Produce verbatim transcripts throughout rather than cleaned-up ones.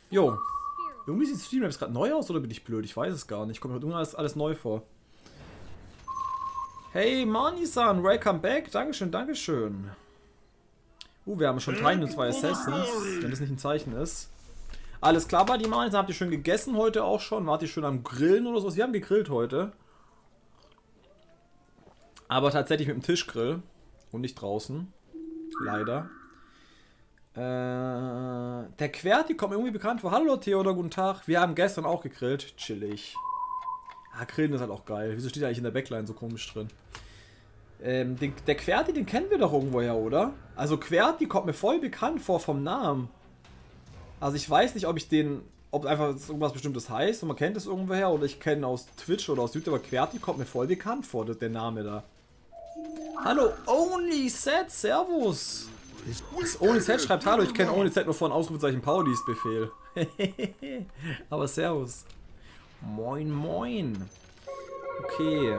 Jo. Irgendwie sieht Streamlabs gerade neu aus oder bin ich blöd? Ich weiß es gar nicht. Kommt mir irgendwie alles, alles neu vor. Hey Mani-san, welcome back. Dankeschön, Dankeschön. Uh, wir haben schon drei und zwei Assassins, wenn das nicht ein Zeichen ist. Alles klar bei die Mani-san. Habt ihr schön gegessen heute auch schon? Wart ihr schön am Grillen oder so? Wir haben gegrillt heute. Aber tatsächlich mit dem Tischgrill und nicht draußen. Leider. Äh, der Querti kommt mir irgendwie bekannt vor. Hallo Theodor, guten Tag. Wir haben gestern auch gegrillt. Chillig. Ah, Grillen ist halt auch geil. Wieso steht der eigentlich in der Backline so komisch drin? Ähm, den, der Querti, den kennen wir doch irgendwoher, oder? Also Querti kommt mir voll bekannt vor vom Namen. Also ich weiß nicht, ob ich den... Ob einfach irgendwas Bestimmtes heißt und man kennt es irgendwoher oder ich kenne aus Twitch oder aus YouTube, aber Querti kommt mir voll bekannt vor, der Name da. Hallo, OnlySet, servus. Das OnlySet schreibt hallo, ich kenne OnlySet nur von Ausrufezeichen Paulis Befehl. Aber servus. Moin, moin. Okay.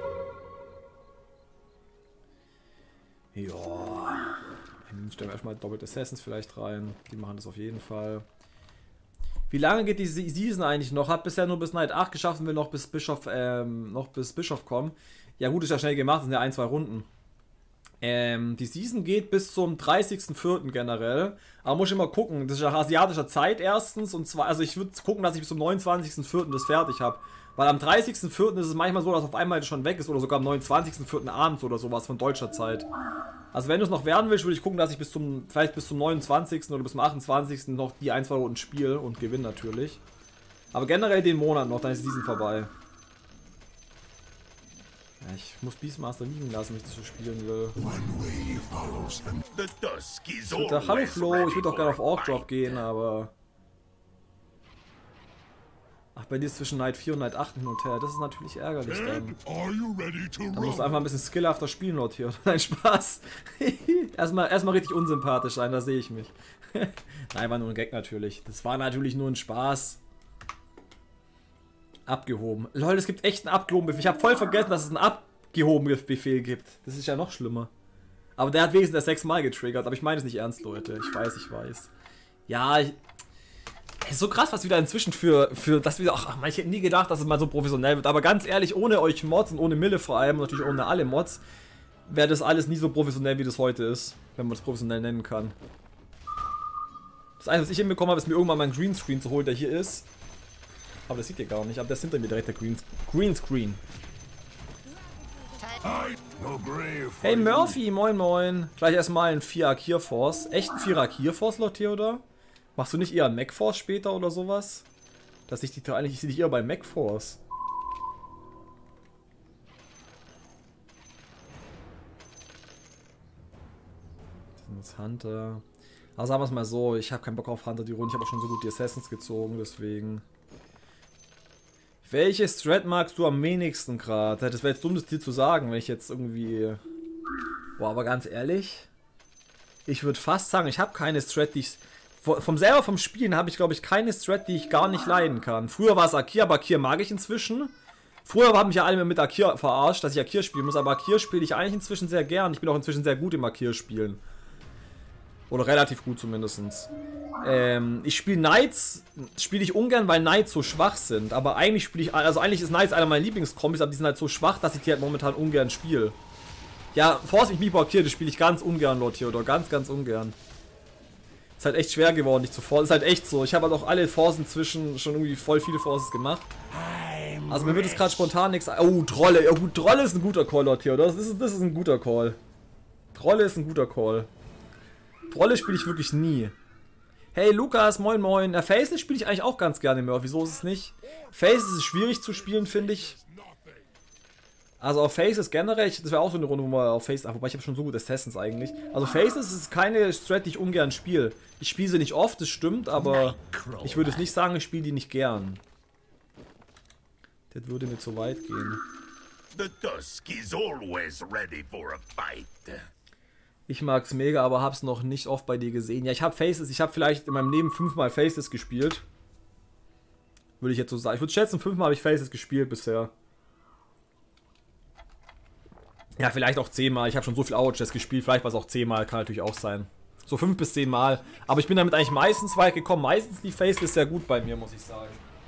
Ja. Dann stellen wir erstmal Doppelt Assassins vielleicht rein. Die machen das auf jeden Fall. Wie lange geht die Season eigentlich noch? Hat bisher nur bis Night acht geschafft und will noch bis Bischof, ähm, noch bis Bischof kommen. Ja gut, ist ja schnell gemacht, das sind ja ein, zwei Runden. Ähm, die Season geht bis zum dreißigsten vierten generell. Aber muss ich immer gucken, das ist nach asiatischer Zeit erstens und zwar, also ich würde gucken, dass ich bis zum neunundzwanzigsten vierten das fertig habe. Weil am dreißigsten vierten ist es manchmal so, dass auf einmal schon weg ist oder sogar am neunundzwanzigsten vierten abends oder sowas von deutscher Zeit. Also wenn du es noch werden willst, würde ich gucken, dass ich bis zum, vielleicht bis zum neunundzwanzigsten oder bis zum achtundzwanzigsten noch die ein, zwei Runden spiele und gewinne natürlich. Aber generell den Monat noch, dann ist die Season vorbei. Ja, ich muss Beastmaster liegen lassen, wenn ich das so spielen will. Ich würde Hallo Flo, ich würde auch gerne auf Orc Drop gehen, aber... Ach, bei dir ist zwischen Night vier und Night acht hin und her, das ist natürlich ärgerlich dann. Dann musst du einfach ein bisschen skillhafter spielen, Lord hier. Nein, Spaß. erstmal, erstmal richtig unsympathisch sein, da sehe ich mich. Nein, war nur ein Gag natürlich. Das war natürlich nur ein Spaß. Abgehoben. Leute, es gibt echt einen abgehobenen Befehl. Ich habe voll vergessen, dass es einen abgehobenen Befehl gibt. Das ist ja noch schlimmer. Aber der hat wenigstens das sechsmal getriggert. Aber ich meine es nicht ernst, Leute. Ich weiß, ich weiß. Ja, ich... Es ist so krass, was wieder inzwischen für... für das wieder... Ach, ich hätte nie gedacht, dass es mal so professionell wird. Aber ganz ehrlich, ohne euch Mods und ohne Mille vor allem, und natürlich ohne alle Mods, wäre das alles nie so professionell, wie das heute ist. Wenn man das professionell nennen kann. Das Einzige, was ich hinbekommen habe, ist mir irgendwann mal einen Greenscreen zu holen, der hier ist. Aber das sieht ihr gar nicht, aber das ist hinter mir direkt der Green Greenscreen. Hey Murphy, moin moin. Gleich erstmal ein Vierer Kier Force. Echt ein Vierer Kier Force, Lord Theodor? Machst du nicht eher Mac Force später oder sowas? Dass ich die eigentlich, ich sehe dich eher bei Mac Force. Das ist Hunter. Aber sagen wir es mal so, ich habe keinen Bock auf Hunter die Runde. Ich habe auch schon so gut die Assassins gezogen, deswegen... Welche Strat magst du am wenigsten gerade? Das wäre jetzt dumm, das dir zu sagen, wenn ich jetzt irgendwie... Boah, aber ganz ehrlich... Ich würde fast sagen, ich habe keine Strat, die ich... Vom selber vom Spielen habe ich, glaube ich, keine Strat, die ich gar nicht leiden kann. Früher war es Akir, aber Akir mag ich inzwischen. Früher haben mich ja alle mit Akir verarscht, dass ich Akir spielen muss, aber Akir spiele ich eigentlich inzwischen sehr gern. Ich bin auch inzwischen sehr gut im Akir spielen. Oder relativ gut zumindest. Ähm, ich spiele Knights, spiele ich ungern, weil Knights so schwach sind. Aber eigentlich spiele ich, also eigentlich ist Knights einer meiner Lieblingskombis, aber die sind halt so schwach, dass ich die halt momentan ungern spiele. Ja, Force mich Mipo Akir, das spiele ich ganz ungern, Lord Theodor, ganz, ganz ungern. Ist halt echt schwer geworden, nicht zu Force. Ist halt echt so. Ich habe halt auch alle Forces inzwischen schon irgendwie voll viele Forces gemacht. Also mir wird es gerade spontan nichts. Oh, Trolle. Oh, gut, Trolle ist ein guter Call, Lord Theodor. Das ist, das ist ein guter Call. Trolle ist ein guter Call. Trolle spiele ich wirklich nie. Hey Lukas, moin moin. Ja, Faceless spiele ich eigentlich auch ganz gerne mehr. Wieso ist es nicht? Faceless ist schwierig zu spielen, finde ich. Also auf Faceless generell, das wäre auch so eine Runde, wo man auf Faceless... Ach, wobei ich habe schon so gut Assassins eigentlich. Also Faceless ist keine Strat, die ich ungern spiele. Ich spiele sie nicht oft, das stimmt, aber ich würde es nicht sagen, ich spiele die nicht gern. Das würde mir zu weit gehen. Ich mag's mega, aber hab's noch nicht oft bei dir gesehen. Ja, ich habe Faceless, ich habe vielleicht in meinem Leben fünfmal Faceless gespielt. Würde ich jetzt so sagen. Ich würde schätzen, fünfmal habe ich Faceless gespielt bisher. Ja, vielleicht auch zehnmal. Ich habe schon so viel Hour Chess gespielt. Vielleicht war es auch zehnmal. Kann natürlich auch sein. So fünf bis zehn Mal. Aber ich bin damit eigentlich meistens weit gekommen. Meistens die Faceless sehr gut bei mir, muss ich sagen.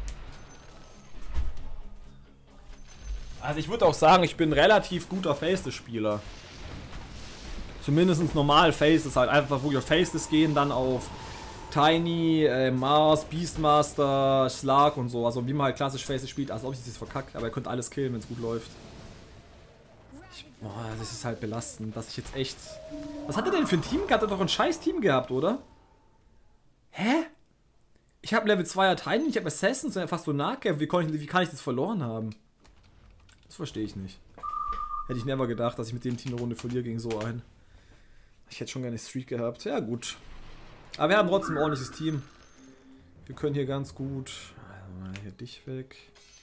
Also ich würde auch sagen, ich bin ein relativ guter Faceless-Spieler. Zumindest normal Faceless halt. Einfach wirklich auf Faceless gehen, dann auf Tiny, äh, Mars, Beastmaster, Schlag und so. Also wie man halt klassisch Faceless spielt. Also ob ich das verkackt, aber ihr könnt alles killen, wenn es gut läuft. Ich, boah, das ist halt belastend, dass ich jetzt echt... Was hat er denn für ein Team gehabt? Hat er doch ein scheiß Team gehabt, oder? Hä? Ich habe Level zweier Tiny, ich habe Assassins und er fast so Nahkämpfe. Wie, wie kann ich das verloren haben? Das verstehe ich nicht. Hätte ich never gedacht, dass ich mit dem Team eine Runde verliere gegen so einen. Ich hätte schon gerne Streak gehabt. Ja, gut. Aber wir haben trotzdem ein ordentliches Team. Wir können hier ganz gut... Also, hier dich weg.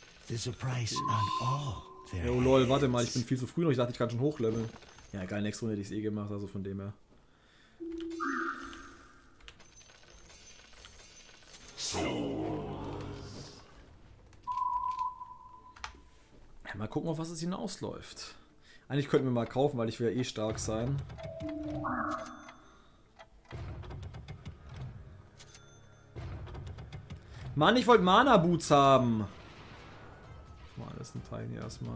Oh lol, warte mal, ich bin viel zu früh noch. Ich dachte, ich kann schon hochleveln. Ja, geil, nächste Runde hätte ich es eh gemacht, also von dem her. Ja, mal gucken, auf was es hinausläuft. Eigentlich könnten wir mal kaufen, weil ich will ja eh stark sein. Mann, ich wollte Mana Boots haben. Mal alles ein Tiny erstmal.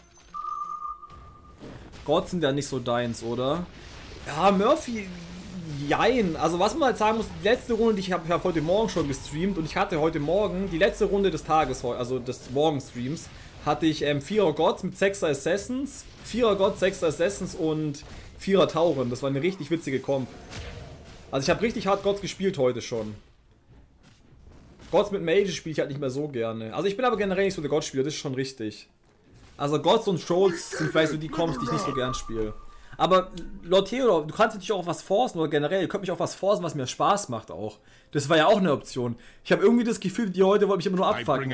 Gott sind ja nicht so deins, oder? Ja, Murphy. Jein. Also was man halt sagen muss, die letzte Runde, die ich habe hab heute Morgen schon gestreamt und ich hatte heute Morgen, die letzte Runde des Tages, also des Morgenstreams, hatte ich ähm, vierer Gods mit sechser Assassins, vierer Gods, sechser Assassins und vierer Tauren. Das war eine richtig witzige Comp. Also ich habe richtig hart Gods gespielt heute schon. Gods mit Mages spiele ich halt nicht mehr so gerne. Also ich bin aber generell nicht so der God-Spieler, das ist schon richtig. Also Gods und Trolls sind vielleicht so die Comps, die ich nicht so gern spiele. Aber Lord Theodor, du kannst natürlich auch was forcen oder generell, ihr könnt mich auch was forcen, was mir Spaß macht auch. Das war ja auch eine Option. Ich habe irgendwie das Gefühl, die Leute wollen mich immer nur abfucken.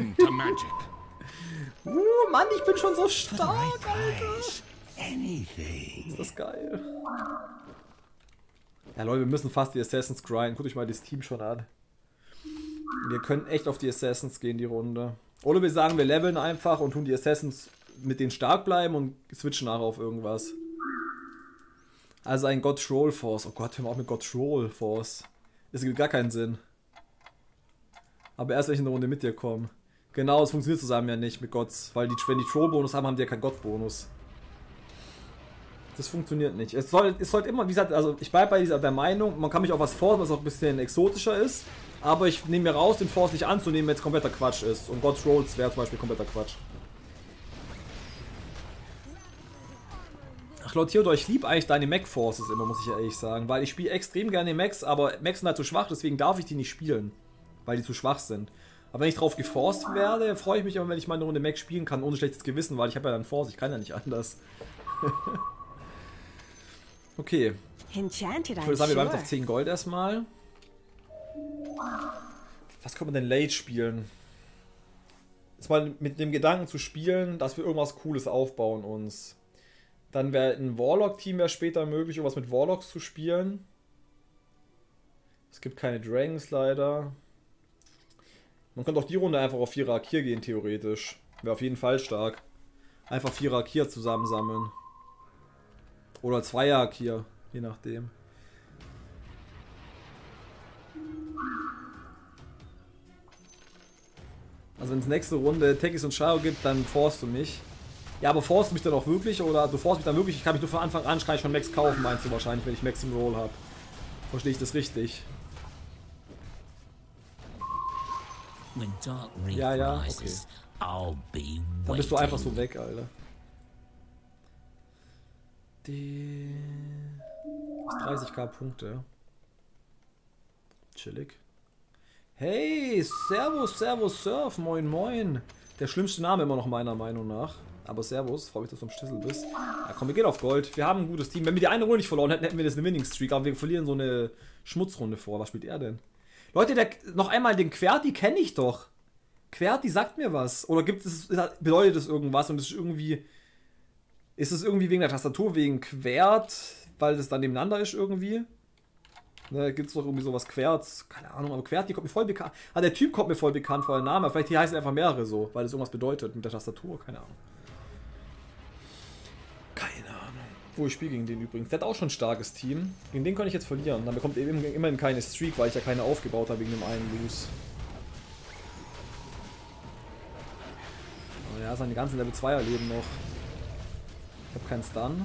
uh, Mann, ich bin schon so stark, Alter. Ist das geil. Ja Leute, wir müssen fast die Assassins grinden. Guckt euch mal das Team schon an. Wir können echt auf die Assassins gehen, die Runde. Oder wir sagen, wir leveln einfach und tun die Assassins mit denen stark bleiben und switchen nachher auf irgendwas. Also ein God Troll Force. Oh Gott, hör mal auf mit God Troll Force. Das gibt gar keinen Sinn. Aber erst wenn ich in eine Runde mit dir komme. Genau, es funktioniert zusammen ja nicht mit Gods. Weil die, wenn die Troll-Bonus haben, haben die ja keinen God-Bonus. Das funktioniert nicht. Es soll, es sollte immer, wie gesagt, also ich bleibe bei dieser der Meinung, man kann mich auch was forcen, was auch ein bisschen exotischer ist. Aber ich nehme mir raus, den Force nicht anzunehmen, wenn es kompletter Quatsch ist. Und God's Rolls wäre zum Beispiel kompletter Quatsch. Ach Lord Theodor, ich liebe eigentlich deine Mech-Forces immer, muss ich ehrlich sagen. Weil ich spiele extrem gerne Mechs, aber Mechs sind halt zu schwach, deswegen darf ich die nicht spielen. Weil die zu schwach sind. Aber wenn ich drauf geforst werde, freue ich mich immer, wenn ich mal eine Runde Mech spielen kann, ohne schlechtes Gewissen, weil ich habe ja dann Force, ich kann ja nicht anders. Okay. Ich würde sagen, wir bleiben auf zehn Gold erstmal. Was kann man denn late spielen? Jetzt mal mit dem Gedanken zu spielen, dass wir irgendwas Cooles aufbauen uns. Dann wäre ein Warlock-Team wäre später möglich, irgendwas mit Warlocks zu spielen. Es gibt keine Dragons leider. Man könnte auch die Runde einfach auf vierer Akir gehen, theoretisch. Wäre auf jeden Fall stark. Einfach vierer Akir zusammensammeln. Oder zweier Akir, je nachdem. Also wenn es nächste Runde Tekis und Shao gibt, dann forst du mich. Ja, aber forst du mich dann auch wirklich? Oder du forst mich dann wirklich? Ich kann mich nur von Anfang an, kann ich schon Max kaufen, meinst du wahrscheinlich, wenn ich Max im Roll habe. Verstehe ich das richtig? Ja, ja, okay. Dann bist du einfach so weg, Alter. Die... dreißigtausend Punkte. Chillig. Hey, Servus, Servus, Surf, moin, moin. Der schlimmste Name immer noch meiner Meinung nach. Aber Servus, freue mich, dass du am Stissel bist. Ja komm, wir gehen auf Gold. Wir haben ein gutes Team. Wenn wir die eine Runde nicht verloren hätten, hätten wir das eine Winning Streak. Aber wir verlieren so eine Schmutzrunde vor. Was spielt er denn? Leute, der, noch einmal, den Querti kenne ich doch. Querti sagt mir was. Oder gibt es, bedeutet das irgendwas? Und es ist irgendwie... Ist es irgendwie wegen der Tastatur, wegen Quert, weil das dann nebeneinander ist irgendwie? Ne, gibt es doch irgendwie sowas Querz, keine Ahnung, aber Querti kommt mir voll bekannt. Ah, der Typ kommt mir voll bekannt vor, der Name. Vielleicht hier heißen einfach mehrere so, weil das irgendwas bedeutet mit der Tastatur, keine Ahnung. Keine Ahnung. Oh, ich spiele gegen den übrigens. Der hat auch schon ein starkes Team. Gegen den kann ich jetzt verlieren. Dann bekommt er eben immerhin keine Streak, weil ich ja keine aufgebaut habe wegen dem einen Lose. Oh ja, seine ganzen Level zweier leben noch. Ich habe keinen Stun.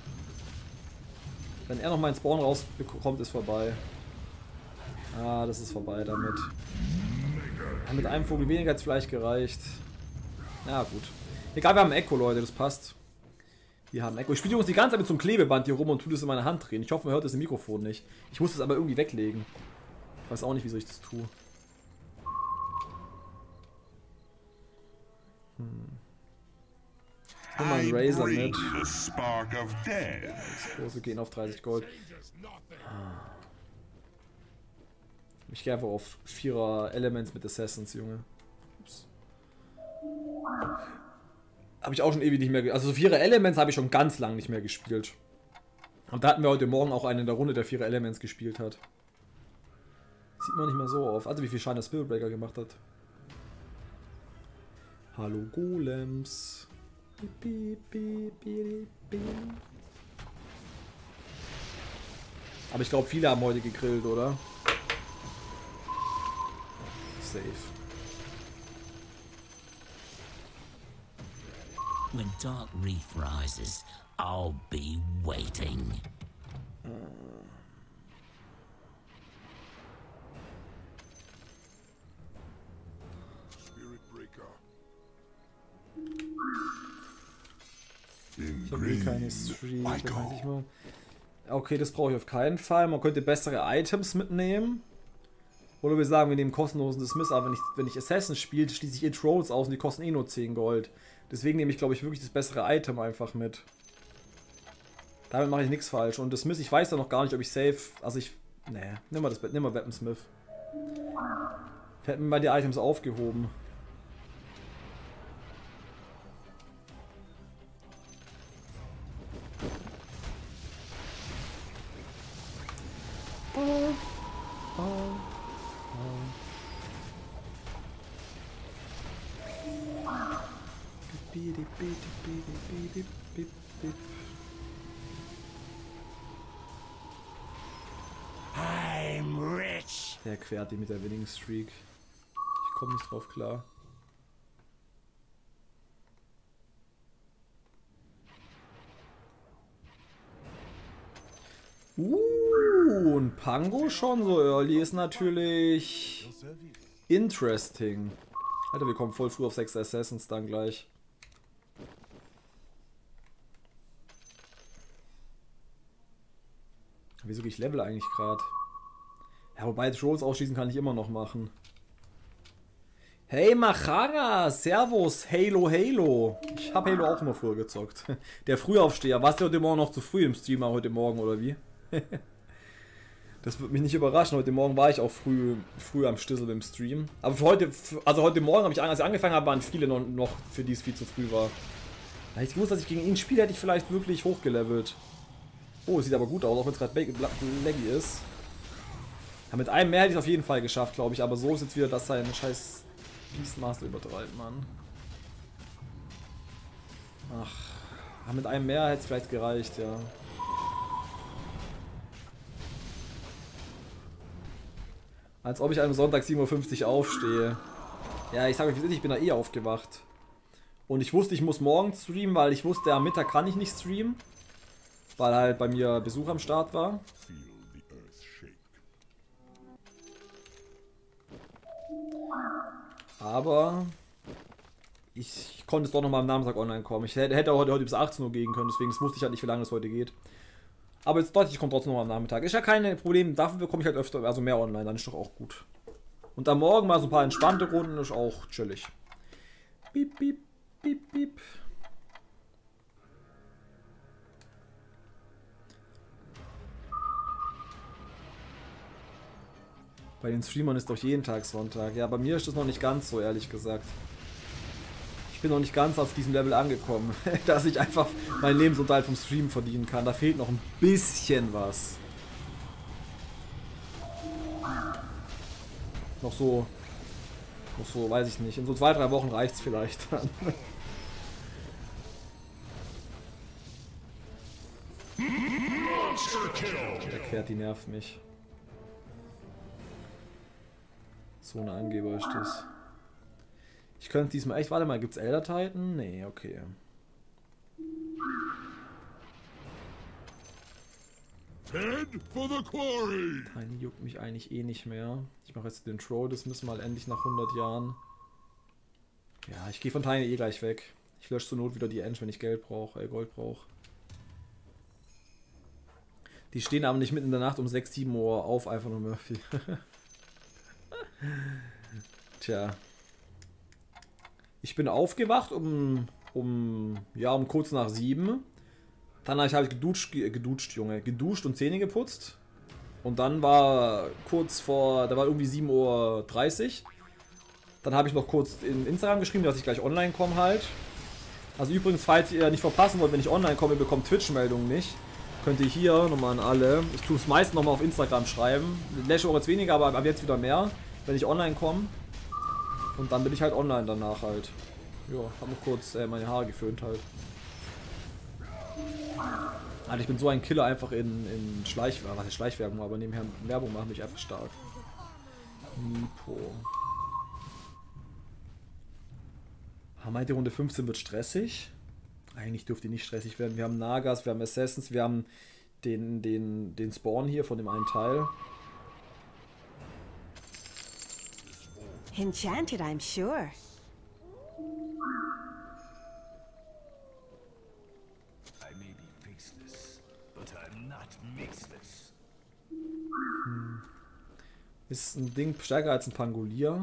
Wenn er noch meinen Spawn rausbekommt, ist vorbei. Ah, das ist vorbei damit. Ja, mit einem Vogel weniger hat es vielleicht gereicht. Ja, gut. Egal, wir haben Echo, Leute, das passt. Wir haben Echo. Ich spiele übrigens die ganze Zeit mit so einem Klebeband hier rum und tue das in meine Hand drehen. Ich hoffe, man hört das im Mikrofon nicht. Ich muss das aber irgendwie weglegen. Ich weiß auch nicht, wieso ich das tue. Hm. Ich nehme mal einen Razor mit. Das große gehen auf dreißig Gold. Ich gehe einfach auf Vierer Elements mit Assassins, Junge. Ups. Habe ich auch schon ewig nicht mehr. Also so Vierer Elements habe ich schon ganz lang nicht mehr gespielt. Und da hatten wir heute Morgen auch einen in der Runde, der Vierer Elements gespielt hat. Sieht man nicht mehr so auf. Also wie viel Schaden der Spirit Breaker gemacht hat. Hallo Golems. Aber ich glaube, viele haben heute gegrillt, oder? Safe. When dark reef rises, I'll be waiting. Spirit Breaker. Ich habe hier keine Streak, weiß ich mal. Okay, das brauche ich auf keinen Fall. Man könnte bessere Items mitnehmen. Oder wir sagen, wir nehmen kostenlosen Dismiss, aber wenn ich, wenn ich Assassins spiele, schließe ich eh Trolls aus und die kosten eh nur zehn Gold. Deswegen nehme ich, glaube ich, wirklich das bessere Item einfach mit. Damit mache ich nichts falsch. Und Dismiss, ich weiß ja noch gar nicht, ob ich safe. Also ich. Nee, nimm mal das nimm mal Weaponsmith. Wir hätten mal die Items aufgehoben. Oh. Oh. I'm rich. Der quert die mit der Winning Streak. Ich komme nicht drauf klar. Uh, ein Pango schon so early ist natürlich interesting. Alter, wir kommen voll früh auf sechs Assassins dann gleich. Wieso gehe ich Level eigentlich gerade? Ja, wobei Trolls ausschießen kann ich immer noch machen. Hey Machara, Servus, Halo, Halo. Ich habe Halo auch immer früher gezockt. Der Frühaufsteher. Warst du heute Morgen noch zu früh im Streamer heute Morgen oder wie? Das wird mich nicht überraschen. Heute Morgen war ich auch früh, früh am Stissel im Stream. Aber für heute, also heute Morgen habe ich, als ich angefangen habe, waren viele noch, noch für die es viel zu früh war. Hätte ich gewusst, dass ich gegen ihn spiele, hätte ich vielleicht wirklich hochgelevelt. Oh, sieht aber gut aus, auch wenn es gerade laggy ist. Ja, mit einem mehr hätte ich es auf jeden Fall geschafft, glaube ich. Aber so ist jetzt wieder, dass sein scheiß Beastmaster übertreibt, Mann. Ach, mit einem mehr hätte es vielleicht gereicht, ja. Als ob ich am Sonntag sieben Uhr fünfzig aufstehe. Ja, ich sage euch, ich bin da eh aufgewacht. Und ich wusste, ich muss morgen streamen, weil ich wusste, am Mittag kann ich nicht streamen. Weil halt bei mir Besuch am Start war. Aber ich konnte es doch nochmal am Nachmittag online kommen. Ich hätte, hätte heute, heute bis achtzehn Uhr gehen können, deswegen wusste ich halt nicht, wie lange es heute geht. Aber jetzt dachte ich, ich komme trotzdem noch am Nachmittag. Ist ja kein Problem, dafür bekomme ich halt öfter, also mehr online, dann ist doch auch gut. Und am Morgen mal so ein paar entspannte Runden, ist auch chillig. Piep, piep, piep, piep. Bei den Streamern ist doch jeden Tag Sonntag. Ja, bei mir ist das noch nicht ganz so, ehrlich gesagt. Ich bin noch nicht ganz auf diesem Level angekommen, dass ich einfach meinen Lebensunterhalt vom Stream verdienen kann. Da fehlt noch ein bisschen was. Noch so, noch so, weiß ich nicht. In so zwei, drei Wochen reicht es vielleicht dann. Der Quert, die nervt mich. So eine Angeber ist das. Ich könnte diesmal echt... Warte mal, gibt's Elder Titan? Nee, okay. For the quarry. Tiny juckt mich eigentlich eh nicht mehr. Ich mache jetzt den Troll, das müssen wir mal endlich nach hundert Jahren. Ja, ich gehe von Tiny eh gleich weg. Ich lösche zur Not wieder die Eng, wenn ich Geld brauche, äh, Gold brauche. Die stehen aber nicht mitten in der Nacht um sechs, sieben Uhr auf, einfach nur Murphy. Tja. Ich bin aufgewacht um, um, ja, um kurz nach sieben. Dann habe ich geduscht, geduscht, Junge, geduscht und Zähne geputzt. Und dann war kurz vor, da war irgendwie sieben Uhr dreißig. Dann habe ich noch kurz in Instagram geschrieben, dass ich gleich online komme halt. Also übrigens, falls ihr nicht verpassen wollt, wenn ich online komme, ihr bekommt Twitch-Meldungen nicht. Könnt ihr hier nochmal an alle. Ich tue es meist nochmal auf Instagram schreiben. Läsche auch jetzt weniger, aber ab jetzt wieder mehr, wenn ich online komme. Und dann bin ich halt online danach halt. Ja, habe noch kurz äh, meine Haare geföhnt halt. Alter, ich bin so ein Killer einfach in, in Schleichwerbung, was ist Schleichwerbung, aber nebenher Werbung macht mich einfach stark. Nipo. Ah, meint ihr, Runde fünfzehn wird stressig? Eigentlich dürfte die nicht stressig werden. Wir haben Nagas, wir haben Assassins, wir haben den, den, den Spawn hier von dem einen Teil. Enchanted, I'm sure. Hm. Ist ein Ding stärker als ein Pangolier.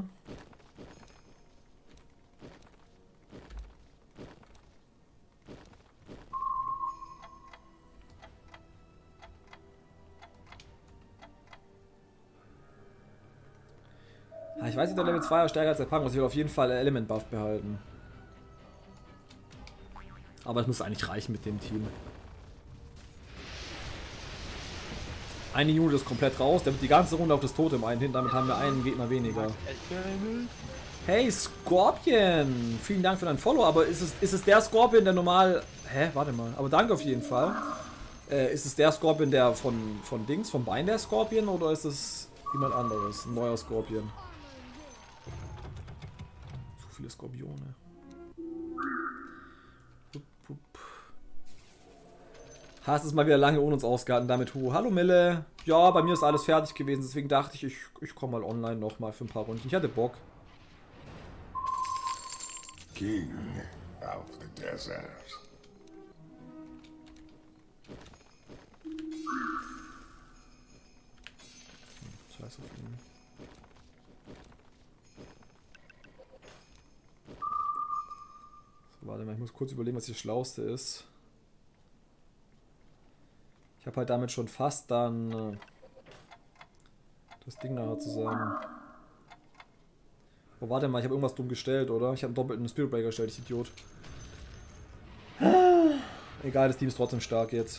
Ich weiß nicht, der Level zwei ist stärker als der Pangos. Ich will auf jeden Fall Element Buff behalten. Aber es muss eigentlich reichen mit dem Team. Eine Unit ist komplett raus, der wird die ganze Runde auf das Totem einhin, damit haben wir einen Gegner weniger. Hey Scorpion! Vielen Dank für dein Follow, aber ist es, ist es der Scorpion, der normal... Hä? Warte mal. Aber danke auf jeden Fall. Äh, ist es der Scorpion, der von, von Dings, vom Bein der Scorpion, oder ist es jemand anderes? Ein neuer Scorpion. Zu viele Skorpione. Hast es mal wieder lange ohne uns ausgehalten, damit Hu. Hallo Mille. Ja, bei mir ist alles fertig gewesen, deswegen dachte ich, ich, ich komme mal online noch mal für ein paar Runden. Ich hatte Bock. King of the desert. Scheiße auf ihn. So, warte mal, ich muss kurz überlegen, was das Schlauste ist. Ich habe halt damit schon fast dann äh, das Ding nachher zusammen. Oh, warte mal, ich habe irgendwas dumm gestellt, oder? Ich habe einen doppelten Spirit Breaker gestellt, ich Idiot. Egal, das Team ist trotzdem stark jetzt.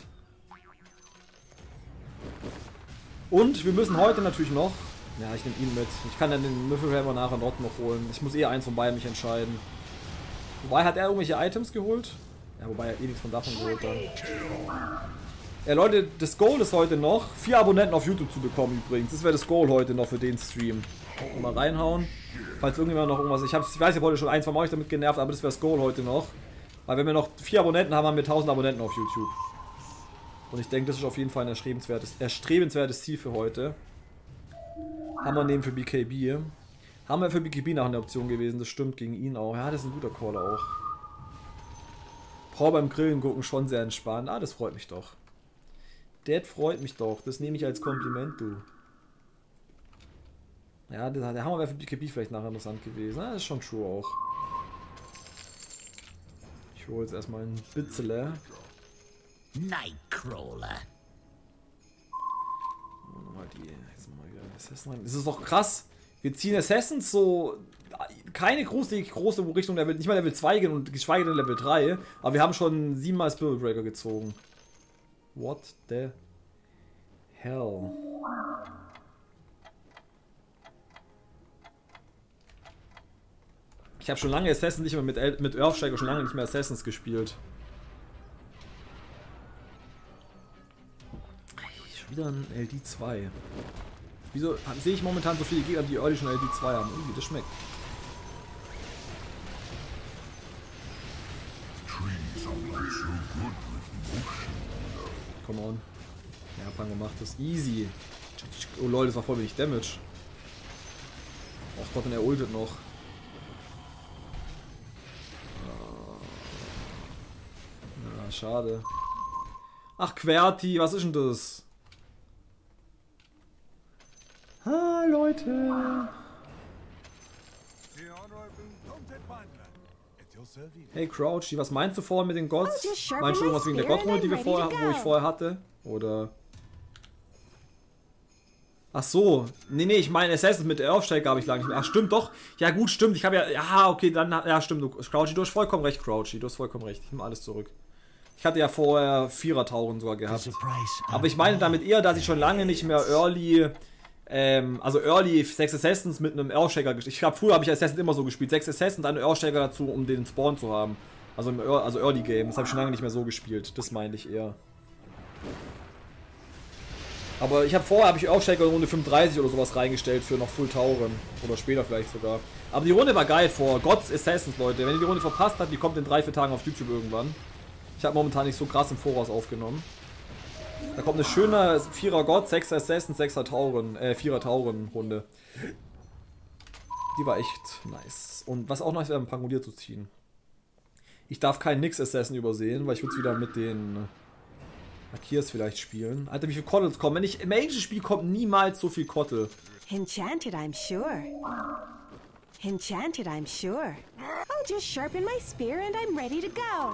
Und wir müssen heute natürlich noch... Ja, ich nehme ihn mit. Ich kann dann den Mythril nachher dort noch holen. Ich muss eh eins von beiden mich entscheiden. Wobei, hat er irgendwelche Items geholt? Ja, wobei er eh nichts von davon geholt hat. Ja, Leute, das Goal ist heute noch, vier Abonnenten auf YouTube zu bekommen übrigens. Das wäre das Goal heute noch für den Stream. Mal reinhauen. Falls irgendjemand noch irgendwas... Ich, hab's, ich weiß, ich habe heute schon eins von euch damit genervt, aber das wäre das Goal heute noch. Weil wenn wir noch vier Abonnenten haben, haben wir tausend Abonnenten auf YouTube. Und ich denke, das ist auf jeden Fall ein erstrebenswertes, erstrebenswertes Ziel für heute. Haben wir nehmen für B K B. Haben wir für B K B nach einer Option gewesen, das stimmt, gegen ihn auch. Ja, das ist ein guter Caller auch. Brauche beim Grillen gucken schon sehr entspannt. Ah, das freut mich doch. Das freut mich doch. Das nehme ich als Kompliment, du. Ja, der, der Hammer wäre für B K B vielleicht nachher interessant gewesen. Das ist schon true auch. Ich hole jetzt erstmal ein Bitzele. Nightcrawler. Nochmal die. Jetzt mal wieder Assassin rein. Das ist doch krass. Wir ziehen Assassins so. Keine große, große Richtung Level. Nicht mal Level zwei gehen und geschweige denn Level drei. Aber wir haben schon siebenmal Spirit Breaker gezogen. What the hell? Ich habe schon lange Assassins nicht mehr mit, El mit Earthstriker schon lange nicht mehr Assassins gespielt. Schon wieder ein L D zwei. Wieso sehe ich momentan so viele Gegner, die Early schon L D zwei haben? Irgendwie, das schmeckt. Come on. Ja, Pango macht das easy. Oh lol, das war voll wenig Damage. Och Gott, und er ultet noch. Ja, schade. Ach, Querti, was ist denn das? Ah, Leute. Hey Crouchy, was meinst du vorhin mit den Gods? Meinst du irgendwas wegen der God-Runde, die wir vorher, wo ich vorher hatte? Oder? Ach so. Nee, nee, ich meine Assassins mit Earthshaker habe ich lange nicht mehr. Ach, stimmt doch. Ja gut, stimmt. Ich habe ja... Ja, okay, dann... Ja, stimmt. Du, Crouchy, du hast vollkommen recht, Crouchy. Du hast vollkommen recht. Ich nehme alles zurück. Ich hatte ja vorher Vierer-Tauren sogar gehabt. Aber ich meine damit eher, dass ich schon lange nicht mehr Early... Ähm, also Early sechs Assassins mit einem Earthshaker gespielt. Ich habe früher habe ich Assassins immer so gespielt. sechs Assassins, dann einen Earthshaker dazu, um den Spawn zu haben. Also im Ear also Early Game. Das habe ich schon lange nicht mehr so gespielt. Das meine ich eher. Aber ich habe vorher habe ich Earthshaker in Runde fünfunddreißig oder sowas reingestellt für noch Full Tauren. Oder später vielleicht sogar. Aber die Runde war geil vor Gods Assassins, Leute. Wenn ihr die Runde verpasst habt, die kommt in drei, vier Tagen auf YouTube irgendwann. Ich habe momentan nicht so krass im Voraus aufgenommen. Da kommt eine schöne Vierer God, sechser Assassins, sechser Tauren, äh, Vierer Tauren Runde. Die war echt nice. Und was auch nice wäre, ein Pangolier zu ziehen. Ich darf keinen Nix Assassin übersehen, weil ich würde es wieder mit den Markiers vielleicht spielen. Alter, wie viele Kottels kommen? Wenn ich im Ancient Spiel kommt niemals so viel Kottel. Enchanted, I'm sure. Enchanted, I'm sure. I'll just sharpen my spear and I'm ready to go.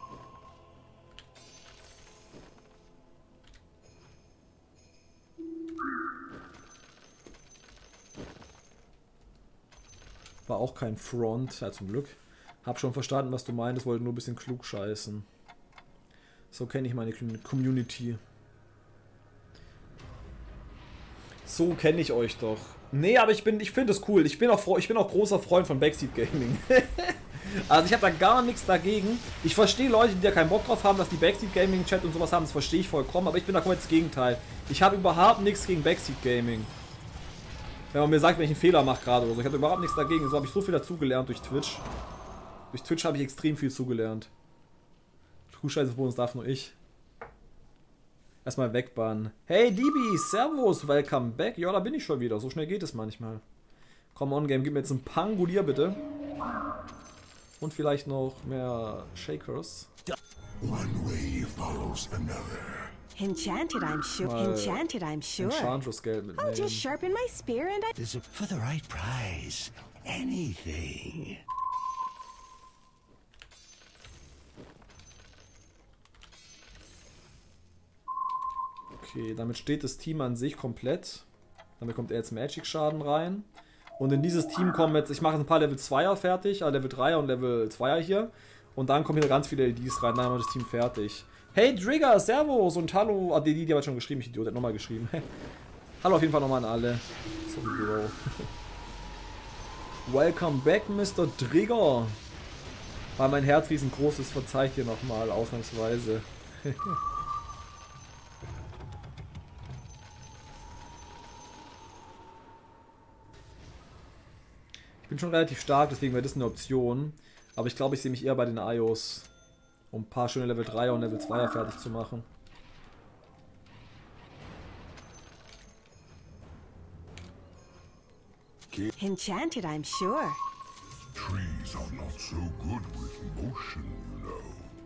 War auch kein Front, ja zum Glück. Hab schon verstanden, was du meintest, wollte nur ein bisschen klug scheißen. So kenne ich meine Community. So kenne ich euch doch. Nee, aber ich bin, ich finde es cool. Ich bin, auch, ich bin auch großer Freund von Backseat Gaming. Also ich habe da gar nichts dagegen. Ich verstehe Leute, die da keinen Bock drauf haben, dass die Backseat Gaming Chat und sowas haben. Das verstehe ich vollkommen, aber ich bin da komplett das Gegenteil. Ich habe überhaupt nichts gegen Backseat Gaming. Wenn man mir sagt, wenn ich einen Fehler mache gerade oder so. Ich habe überhaupt nichts dagegen. So habe ich so viel dazugelernt durch Twitch. Durch Twitch habe ich extrem viel zugelernt. Kuhscheiße-Bonus darf nur ich. Erstmal wegbannen. Hey D B, servus, welcome back. Ja, da bin ich schon wieder. So schnell geht es manchmal. Come on, Game, gib mir jetzt einen Pangolier, bitte. Und vielleicht noch mehr Shakers. One way follows another. Enchanted, I'm sure. Mal Enchanted, I'm sure. Enchantress-Geld mitnehmen. I'll just sharpen my spear and I... There's a, for the right price, anything. Okay, damit steht das Team an sich komplett. Damit kommt er jetzt Magic-Schaden rein. Und in dieses Team kommen jetzt, ich mache jetzt ein paar Level zweier fertig, also Level dreier und Level zweier hier. Und dann kommen hier ganz viele L Ds rein, dann haben wir das Team fertig. Hey Trigger, servus und hallo. Ah, die, die, die hat schon geschrieben, ich Idiot, hat nochmal geschrieben. Hallo auf jeden Fall nochmal an alle. Sorry, Bro. Welcome back, Mister Trigger. Weil mein Herz riesengroß ist, verzeiht hier nochmal, ausnahmsweise. Ich bin schon relativ stark, deswegen wäre das eine Option. Aber ich glaube, ich sehe mich eher bei den I Os, um ein paar schöne Level dreier und Level zweier fertig zu machen. Enchanted, I'm sure. Trees are not so good with motion, you know.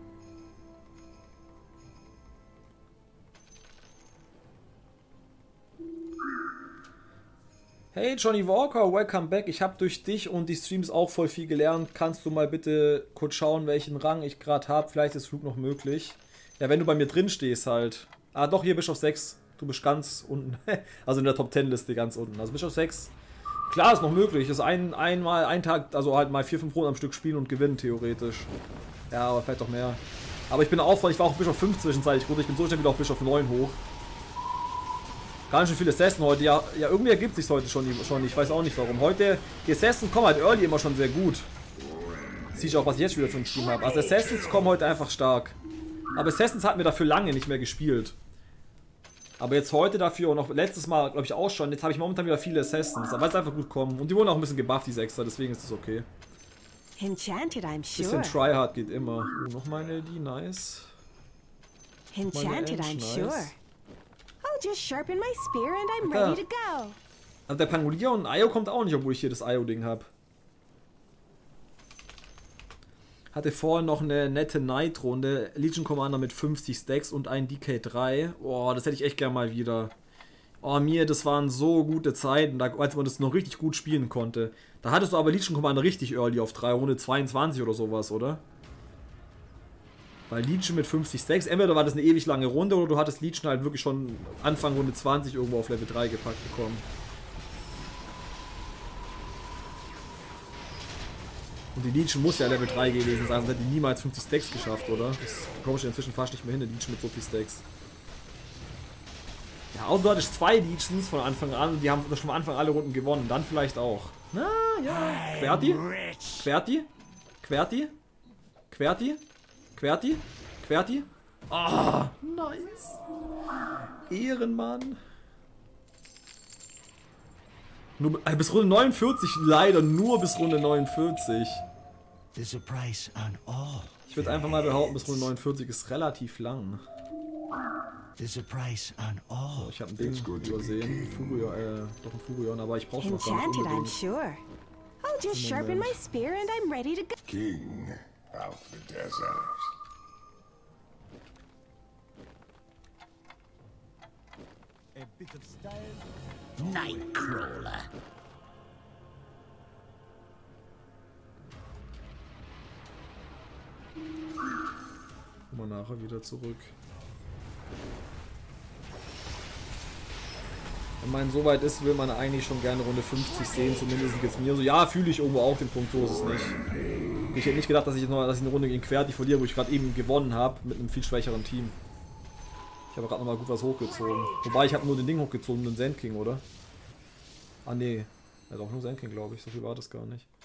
Hey Johnny Walker, welcome back. Ich habe durch dich und die Streams auch voll viel gelernt. Kannst du mal bitte kurz schauen, welchen Rang ich gerade habe? Vielleicht ist Flug noch möglich. Ja, wenn du bei mir drin stehst halt. Ah, doch, hier Bischof sechs. Du bist ganz unten. Also in der Top zehn Liste ganz unten. Also Bischof sechs. Klar, ist noch möglich. Ist ein, einmal, ein Tag, also halt mal vier, fünf Runden am Stück spielen und gewinnen, theoretisch. Ja, aber vielleicht doch mehr. Aber ich bin auch voll, ich war auch Bischof fünf zwischenzeitlich gut. Ich bin so schnell wieder auf Bischof neun hoch. Ganz schön viele Assassins heute. Ja, ja, irgendwie ergibt sich heute schon, schon. Ich weiß auch nicht warum. Heute, die Assassins kommen halt early immer schon sehr gut. Siehst du auch, was ich jetzt wieder für ein Team habe. Also Assassins kommen heute einfach stark. Aber Assassins hatten wir dafür lange nicht mehr gespielt. Aber jetzt heute dafür und auch letztes Mal, glaube ich, auch schon. Jetzt habe ich momentan wieder viele Assassins, weil es einfach gut kommen. Und die wurden auch ein bisschen gebufft, diese extra, deswegen ist das okay. Enchanted, I'm sure. Bisschen Tryhard geht immer. Oh, nochmal ein L D, nice. Enchanted, I'm Nice. sure. I'll just sharpen my spear and I'm Alter. ready to go. Also der Pangolier und ein Io kommt auch nicht, obwohl ich hier das Io-Ding habe. Hatte vorhin noch eine nette Night-Runde. Legion Commander mit fünfzig Stacks und ein D K drei. Boah, das hätte ich echt gerne mal wieder. Oh, mir, das waren so gute Zeiten, da, als man das noch richtig gut spielen konnte. Da hattest du aber Legion Commander richtig early auf drei, Runde zweiundzwanzig oder sowas, oder? Weil Legion mit fünfzig Stacks, entweder war das eine ewig lange Runde oder du hattest Legion halt wirklich schon Anfang Runde zwanzig irgendwo auf Level drei gepackt bekommen. Und die Legion muss ja Level drei gewesen sein, sonst hätte die niemals fünfzig Stacks geschafft, oder? Das komme ich inzwischen fast nicht mehr hin, eine Legion mit so viel Stacks. Ja, außer du hattest zwei Legions von Anfang an und die haben schon von Anfang alle Runden gewonnen, dann vielleicht auch. Na ja. Querti? Querti? Querti? Querti? Querti? Querti? Ah, nice. Ehrenmann. Nur äh, bis Runde neunundvierzig, leider nur bis Runde neunundvierzig. There's a price on all. Ich würde einfach mal behaupten, bis Runde neunundvierzig ist relativ lang. There's a price on all. Oh, ich habe ein Ding übersehen. Furion, äh, doch ein Furion, aber ich brauche noch gar nicht Enchanted, I'm unbedingt. sure. I'll just sharpen my spear and I'm ready to go. King of the desert. Nightcrawler. Kommen wir nachher wieder zurück. Wenn man so weit ist, will man eigentlich schon gerne Runde fünfzig sehen, zumindest geht's mir so. Ja, fühle ich irgendwo auch den Punkt, so ist es nicht. Ich hätte nicht gedacht, dass ich, noch, dass ich eine Runde gegen Querti verliere, wo ich gerade eben gewonnen habe, mit einem viel schwächeren Team. Ich habe gerade nochmal gut was hochgezogen. Wobei, ich habe nur den Ding hochgezogen, den Sand King, oder? Ah, nee. Ja, doch nur Sand King, glaube ich. So viel war das gar nicht.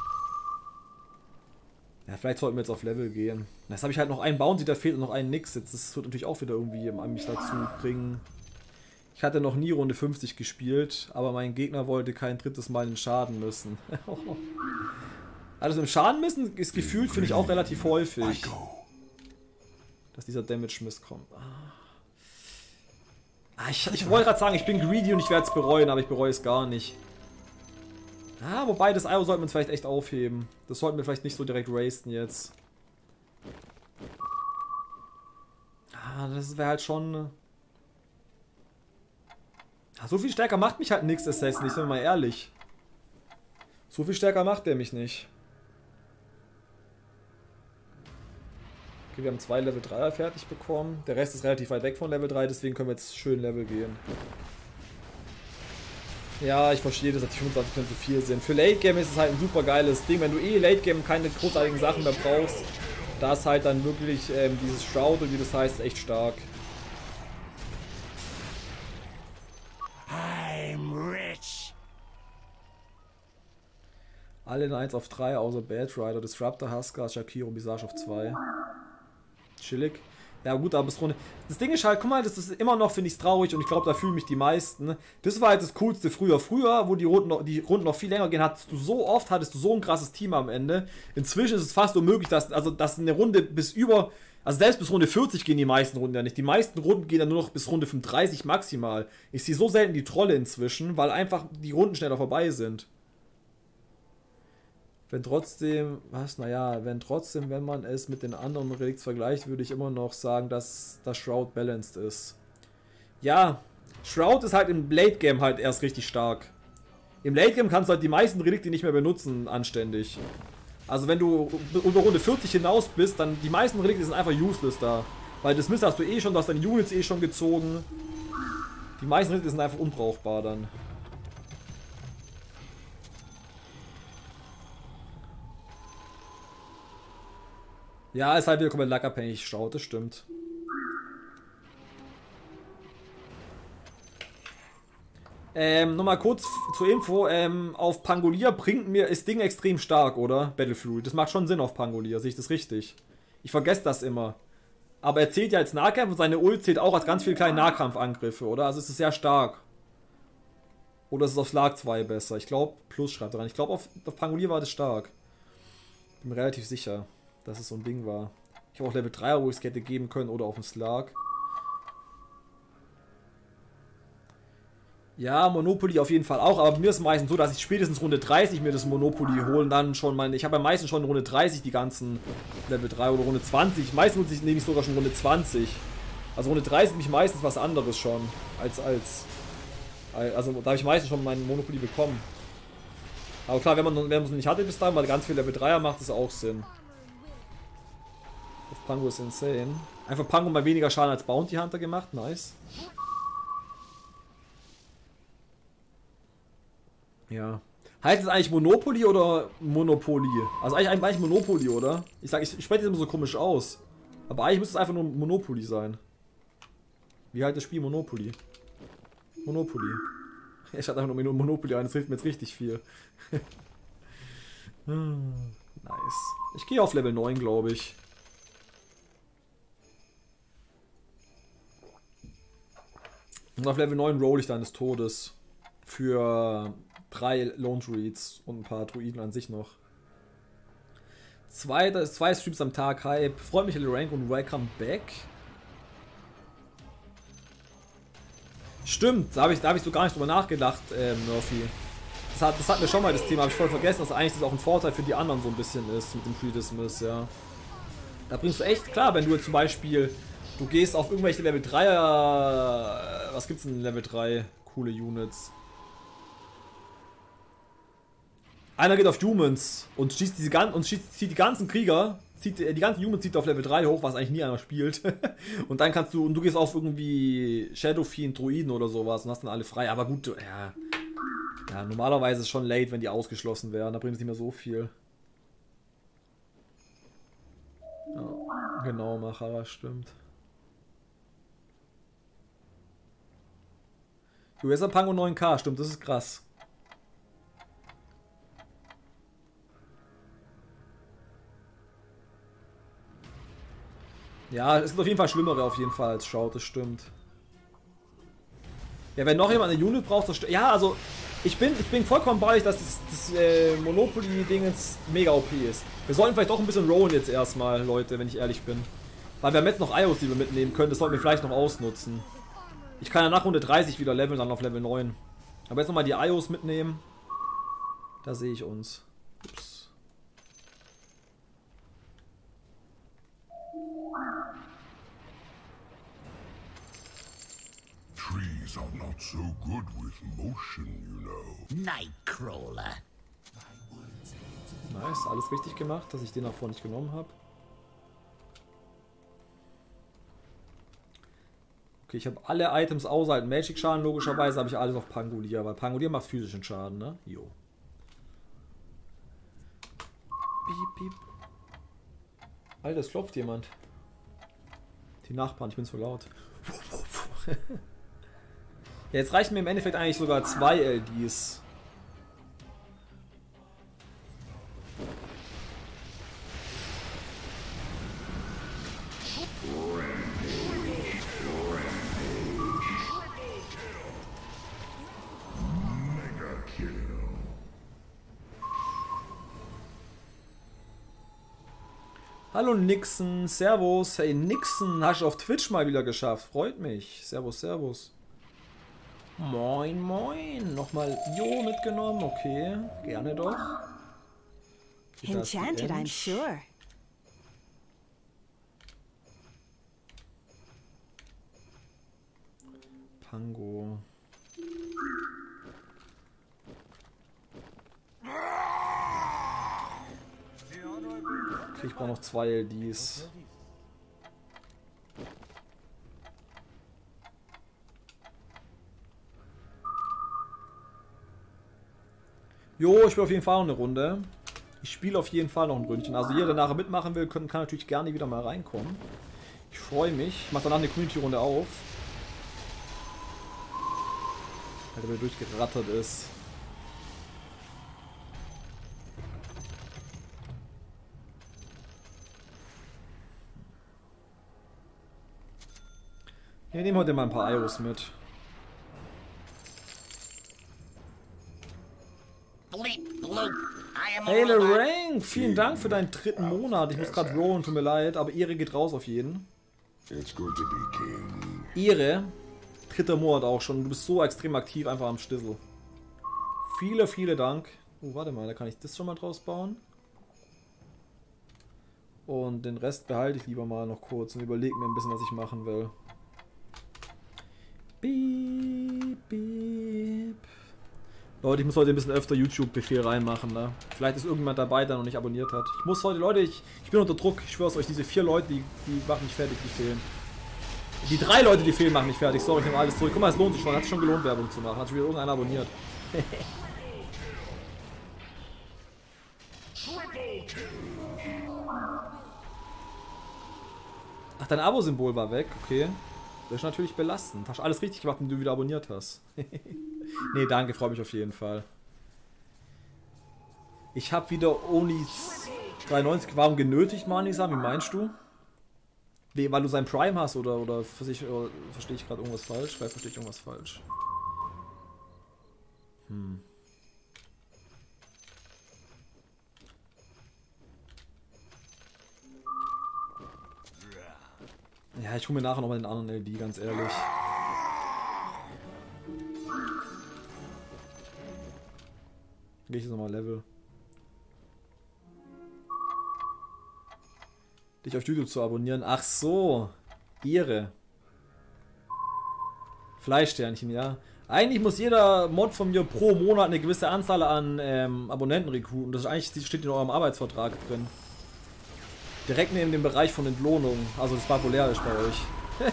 Ja, vielleicht sollten wir jetzt auf Level gehen. Jetzt habe ich halt noch einen Bounty, da fehlt noch ein Nix. Jetzt das wird natürlich auch wieder irgendwie mich dazu bringen. Ich hatte noch nie Runde fünfzig gespielt, aber mein Gegner wollte kein drittes Mal in Schaden müssen. Also im Schaden müssen ist gefühlt, finde ich, auch relativ häufig. Dass dieser Damage-Miss kommt. Ah, ich ich wollte gerade sagen, ich bin greedy und ich werde es bereuen, aber ich bereue es gar nicht. Ah, wobei, das Io sollten wir uns vielleicht echt aufheben. Das sollten wir vielleicht nicht so direkt rasten jetzt. Ah, das wäre halt schon... Ah, so viel stärker macht mich halt nix Assassin, ich bin mal ehrlich. So viel stärker macht der mich nicht. Okay, wir haben zwei Level dreier fertig bekommen. Der Rest ist relativ weit weg von Level drei, deswegen können wir jetzt schön Level gehen. Ja, ich verstehe, dass die fünfundzwanzig Prozent zu viel sind. Für Late Game ist es halt ein super geiles Ding. Wenn du eh Late Game keine großartigen Sachen mehr brauchst, da ist halt dann wirklich ähm, dieses Shroud, wie das heißt, echt stark. I'm rich. Alle Knights auf drei, außer Bad Rider, Disruptor, Huskar, Shakiro und Visage auf zwei. Chillig. Ja gut, aber bis Runde... Das Ding ist halt, guck mal, das ist immer noch, finde ich, traurig und ich glaube, da fühlen mich die meisten. Das war halt das Coolste früher. Früher, wo die Runden, noch, die Runden noch viel länger gehen, hattest du so oft, hattest du so ein krasses Team am Ende. Inzwischen ist es fast unmöglich, dass, also, dass eine Runde bis über... Also selbst bis Runde vierzig gehen die meisten Runden ja nicht. Die meisten Runden gehen dann nur noch bis Runde fünfunddreißig maximal. Ich sehe so selten die Trolle inzwischen, weil einfach die Runden schneller vorbei sind. Wenn trotzdem, was, naja, wenn trotzdem, wenn man es mit den anderen Relicts vergleicht, würde ich immer noch sagen, dass das Shroud balanced ist. Ja, Shroud ist halt im Late Game halt erst richtig stark. Im Late Game kannst du halt die meisten Relikte nicht mehr benutzen, anständig. Also wenn du über Runde vierzig hinaus bist, dann die meisten Relikte sind einfach useless da. Weil das Mist hast du eh schon, du hast deine Units eh schon gezogen. Die meisten Relikte sind einfach unbrauchbar dann. Ja, ist halt wieder komplett lackabhängig, schaut, das stimmt. Ähm, nochmal kurz zur Info, ähm, auf Pangolier bringt mir das Ding extrem stark, oder? Battle Fury, das macht schon Sinn auf Pangolier, sehe ich das richtig? Ich vergesse das immer. Aber er zählt ja als Nahkampf und seine Ult zählt auch als ganz viele kleine Nahkampfangriffe, oder? Also es ist sehr stark. Oder ist es auf Schlag zwei besser? Ich glaube, Plus schreibt dran. Ich glaube, auf, auf Pangolier war das stark. Bin mir relativ sicher, dass es so ein Ding war. Ich habe auch Level drei, wo ich es hätte geben können, oder auf den Schlag. Ja, Monopoly auf jeden Fall auch, aber bei mir ist es meistens so, dass ich spätestens Runde dreißig mir das Monopoly holen, dann schon meine, ich habe ja meistens schon Runde dreißig die ganzen Level drei oder Runde zwanzig, meistens nehme ich sogar schon Runde zwanzig. Also Runde dreißig nehme ich meistens was anderes schon, als, als, also da habe ich meistens schon mein Monopoly bekommen. Aber klar, wenn man, wenn man es nicht hatte bis dahin, weil ganz viel Level dreier macht es auch Sinn. Auf Pango ist insane. Einfach Pango mal weniger Schaden als Bounty Hunter gemacht, nice. Ja. Heißt es eigentlich Monopoly oder Monopoly? Also eigentlich, eigentlich Monopoly, oder? Ich sage, ich, ich spreche das immer so komisch aus. Aber eigentlich müsste es einfach nur Monopoly sein. Wie halt das Spiel Monopoly? Monopoly. Ich hatte einfach nur Monopoly ein, das hilft mir jetzt richtig viel. Nice. Ich gehe auf Level neun, glaube ich. Und auf Level neun roll ich dann des Todes. Für drei Lone Druids und ein paar Druiden an sich noch. Zwei, zwei Streams am Tag, Hype. Freut mich, Rank und welcome back. Stimmt, da habe ich, da hab ich so gar nicht drüber nachgedacht, äh, Murphy. Das, hat, das hatten wir schon mal das Thema, habe ich voll vergessen, dass eigentlich das auch ein Vorteil für die anderen so ein bisschen ist mit dem Pre-Dismiss, ja. Da bringst du echt, klar, wenn du jetzt zum Beispiel, du gehst auf irgendwelche Level dreier, was gibt's denn in Level drei? Coole Units. Einer geht auf Humans und schießt diese ganzen und schießt, zieht die ganzen Krieger, zieht die ganzen Humans zieht auf Level drei hoch, was eigentlich nie einer spielt. Und dann kannst du und du gehst auf irgendwie Shadow Fiend, Druiden oder sowas und hast dann alle frei. Aber gut, ja, ja normalerweise ist es schon late, wenn die ausgeschlossen werden. Da bringt es nicht mehr so viel. Ja, genau, Machara, stimmt. U S A Pango neun K, stimmt, das ist krass. Ja, es gibt auf jeden Fall Schlimmere auf jeden Fall als Shout, das stimmt. Ja, wenn noch jemand eine Unit braucht, das ja, also ich bin, ich bin vollkommen bei euch, dass das, das äh, Monopoly-Ding jetzt mega O P ist. Wir sollten vielleicht doch ein bisschen rollen jetzt erstmal, Leute, wenn ich ehrlich bin. Weil wir haben jetzt noch I Os, die wir mitnehmen können, das sollten wir vielleicht noch ausnutzen. Ich kann ja nach Runde dreißig wieder leveln, dann auf Level neun. Aber jetzt nochmal die I Os mitnehmen. Da sehe ich uns. Ups. Trees are not so good with motion, you know. Nightcrawler. Nice, alles richtig gemacht, dass ich den davor nicht genommen habe. Okay, ich habe alle Items außerhalb Magic Schaden, logischerweise habe ich alles auf Pangolier, weil Pangolier macht physischen Schaden, ne? Jo. Piep, piep. Alter, es klopft jemand. Die Nachbarn, ich bin zu laut. Ja, jetzt reichen mir im Endeffekt eigentlich sogar zwei L Ds. Hallo Nixon, Servus. Hey Nixon, hast du auf Twitch mal wieder geschafft. Freut mich. Servus, Servus. Moin, moin. Nochmal Jo mitgenommen. Okay, gerne doch. Enchanted, I'm sure. Pango. Okay, ich brauche noch zwei L Ds. Jo, ich will auf jeden Fall noch eine Runde. Ich spiele auf jeden Fall noch ein Ründchen. Also jeder, der nachher mitmachen will, kann, kann natürlich gerne wieder mal reinkommen. Ich freue mich. Ich mache danach eine Community-Runde auf. Weil der durchgerattert ist. Wir nehmen heute mal ein paar Ios mit. Bleep bloop. I am a Hey robot. Lorraine, vielen Dank für deinen dritten Monat. Ich muss gerade rollen, tut mir leid, aber Ehre geht raus auf jeden. It's good to be king. Ehre, dritter Monat auch schon. Du bist so extrem aktiv einfach am Stissel. Viele, viele Dank. Oh, warte mal, da kann ich das schon mal draus bauen. Und den Rest behalte ich lieber mal noch kurz und überlege mir ein bisschen, was ich machen will. Beep, beep. Leute, ich muss heute ein bisschen öfter YouTube-Befehl reinmachen, ne? Vielleicht ist irgendjemand dabei, der noch nicht abonniert hat. Ich muss heute, Leute, ich, ich bin unter Druck. Ich schwör's euch, diese vier Leute, die, die machen mich fertig, die fehlen. Die drei Leute, die fehlen, machen mich fertig. Sorry, ich nehme alles zurück. Guck mal, es lohnt sich schon. Hat sich schon gelohnt, Werbung zu machen. Hat schon wieder irgendeiner abonniert. Ach, dein Abo-Symbol war weg. Okay. Das ist natürlich belastend. Hast alles richtig gemacht, wenn du wieder abonniert hast. Nee, danke, freue mich auf jeden Fall. Ich habe wieder Only dreiundneunzig. Warum genötigt, Manisa? Wie meinst du? Nee, weil du sein Prime hast oder, oder verstehe ich gerade irgendwas falsch? Vielleicht verstehe ich irgendwas falsch. Hm. Ja, ich hole mir nachher nochmal den anderen L D, ganz ehrlich. Gehe ich jetzt nochmal Level. Dich auf YouTube zu abonnieren. Ach so. Ehre. Fleischsternchen, ja. Eigentlich muss jeder Mod von mir pro Monat eine gewisse Anzahl an ähm, Abonnenten rekruten. Das ist eigentlich, steht in eurem Arbeitsvertrag drin. Direkt neben dem Bereich von Entlohnung. Also das populär ist bei euch.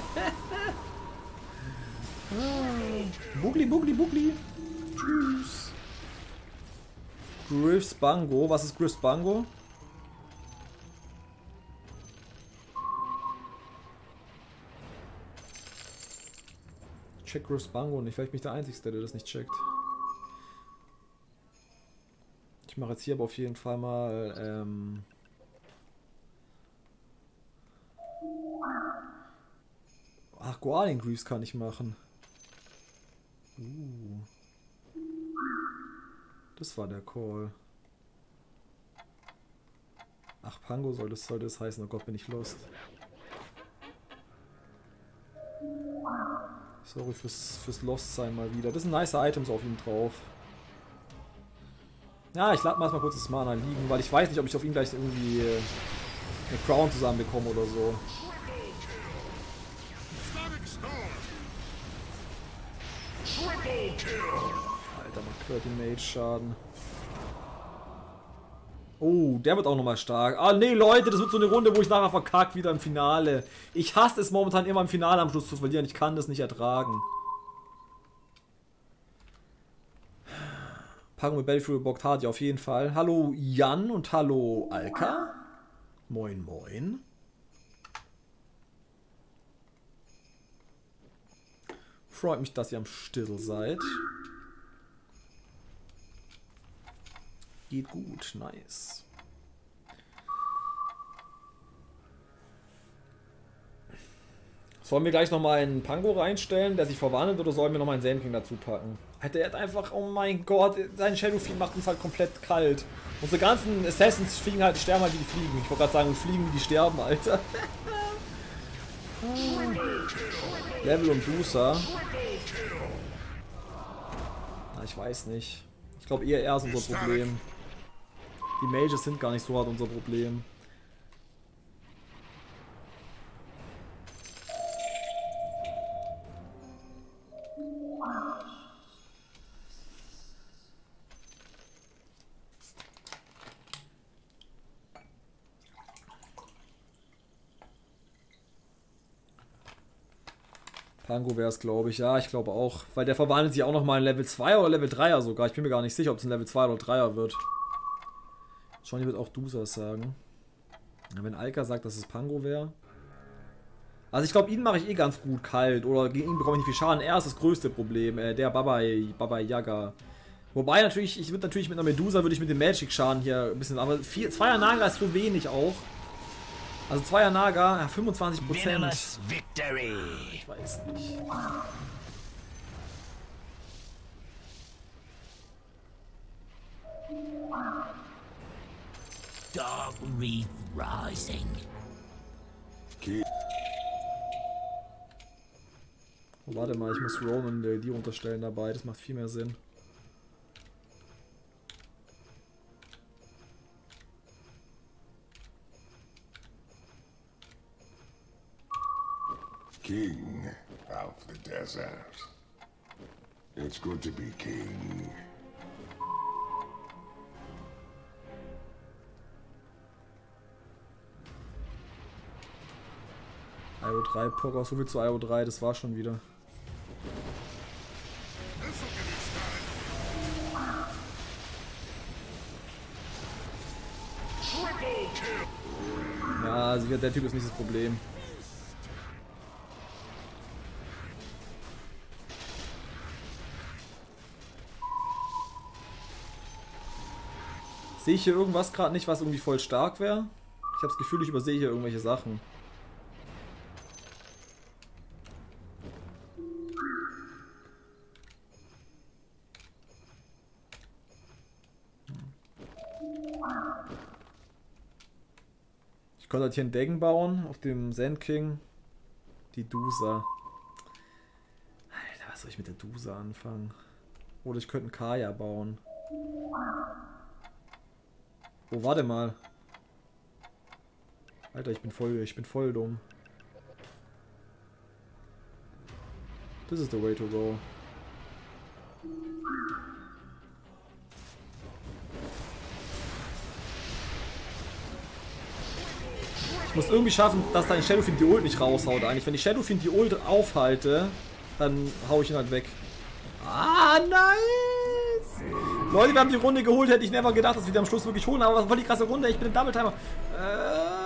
Bugli, Bugli, Bugli. Tschüss. Griff's Bango. Was ist Griff's Bango? Check Griff's Bango nicht. Vielleicht bin ich der Einzige, der das nicht checkt. Ich mache jetzt hier aber auf jeden Fall mal ähm Ach, Guardian Greaves kann ich machen. Uh. Das war der Call. Ach, Pango soll das, soll das heißen. Oh Gott, bin ich lost. Sorry fürs, fürs Lost-Sein mal wieder. Das sind nice Items auf ihm drauf. Ja, ich lade mal kurz das Mana liegen, weil ich weiß nicht, ob ich auf ihn gleich irgendwie eine Crown zusammenbekomme oder so. Alter, macht vierzig Mage Schaden. Oh, der wird auch nochmal stark. Ah, nee, Leute, das wird so eine Runde, wo ich nachher verkackt wieder im Finale. Ich hasse es momentan immer im Finale am Schluss zu verlieren. Ich kann das nicht ertragen. Packung mit Battlefield gebockt hat, ja, auf jeden Fall. Hallo Jan und hallo Alka. Moin, moin. Freut mich, dass ihr am Stissel seid. Geht gut, nice. Sollen wir gleich nochmal einen Pango reinstellen, der sich verwandelt, oder sollen wir nochmal einen Sand King dazu packen? Der hat einfach, oh mein Gott, sein Shadowfiend macht uns halt komplett kalt. Unsere ganzen Assassins fliegen halt, die sterben halt wie die Fliegen. Ich wollte gerade sagen, fliegen wie die sterben, Alter. Level und Dusa. Na, ich weiß nicht. Ich glaube eher er ist unser Problem. Die Mages sind gar nicht so hart unser Problem. Pango wäre es, glaube ich. Ja, ich glaube auch. Weil der verwandelt sich auch nochmal in Level zwei oder Level dreier sogar. Ich bin mir gar nicht sicher, ob es ein Level zwei oder dreier wird. Johnny wird auch Dusas sagen. Ja, wenn Alka sagt, dass es Pango wäre. Also ich glaube, ihn mache ich eh ganz gut kalt. Oder gegen ihn bekomme ich nicht viel Schaden. Er ist das größte Problem. Äh, der Baba, Baba Yaga. Wobei natürlich, ich würde natürlich mit einer Medusa, würde ich mit dem Magic-Schaden hier ein bisschen. Aber vier, Zweier Naga ist so wenig auch. Also Zweier Naga, ja, fünfundzwanzig Prozent. Venomous victory. Ich weiß nicht. Dark Reef Rising. King. Oh, warte mal, ich muss Ronan die die unterstellen dabei, das macht viel mehr Sinn. King of the desert. It's good to be king. I O drei, Poker, so viel zu I O drei, das war schon wieder. Ja, also der Typ ist nicht das Problem. Sehe ich hier irgendwas gerade nicht, was irgendwie voll stark wäre? Ich habe das Gefühl, ich übersehe hier irgendwelche Sachen. Ich konnte halt hier einen Degen bauen auf dem Sand King. Die Dusa. Alter, was soll ich mit der Dusa anfangen? Oder ich könnte einen Kaya bauen. Oh, warte mal. Alter, ich bin voll, ich bin voll dumm. This is the way to go. Ich muss irgendwie schaffen, dass dein Shadowfiend die Ult nicht raushaut eigentlich. Wenn ich Shadowfiend die Ult aufhalte, dann hau ich ihn halt weg. Ah, nice! Leute, wir haben die Runde geholt. Hätte ich never gedacht, dass wir die am Schluss wirklich holen. Aber was voll die krasse Runde. Ich bin im Double Timer. Äh,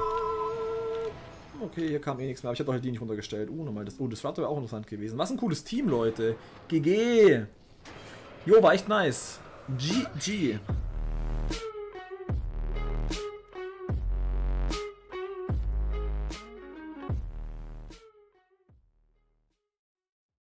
okay, hier kam eh nichts mehr. Aber ich habe doch halt die nicht runtergestellt. Uh, nochmal das. Oh, das wäre auch interessant gewesen. Was ein cooles Team, Leute. G G. Jo, war echt nice. G G.